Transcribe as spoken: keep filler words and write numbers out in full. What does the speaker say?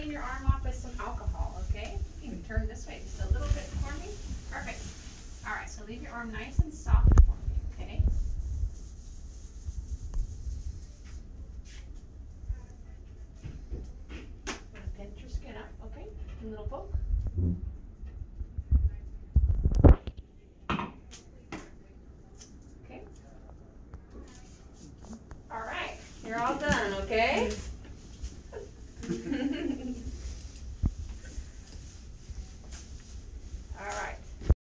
clean your arm off with some alcohol, okay? You can turn this way just a little bit for me. Perfect. All right, so leave your arm nice and soft for me, okay? Pinch your skin up, okay? A little poke. Okay. All right, you're all done, okay?